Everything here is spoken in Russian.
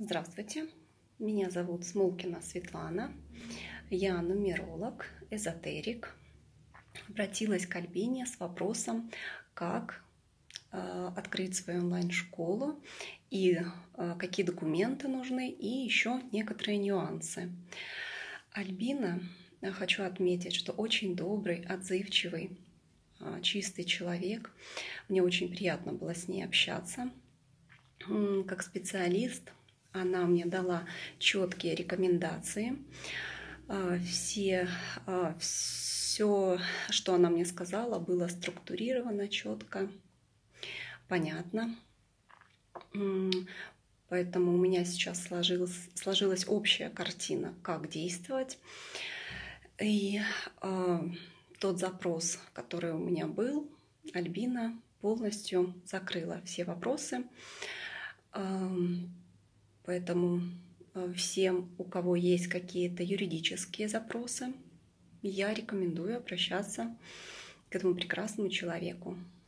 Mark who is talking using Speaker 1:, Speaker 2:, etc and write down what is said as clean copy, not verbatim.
Speaker 1: Здравствуйте, меня зовут Смолкина Светлана, я нумеролог, эзотерик. Обратилась к Альбине с вопросом, как открыть свою онлайн-школу и какие документы нужны, и еще некоторые нюансы. Альбина, хочу отметить, что очень добрый, отзывчивый, чистый человек. Мне очень приятно было с ней общаться. Как специалист она мне дала четкие рекомендации. Все, что она мне сказала, было структурировано, четко, понятно. Поэтому у меня сейчас сложилась общая картина, как действовать. И тот запрос, который у меня был, Альбина полностью закрыла все вопросы. Поэтому всем, у кого есть какие-то юридические запросы, я рекомендую обращаться к этому прекрасному человеку.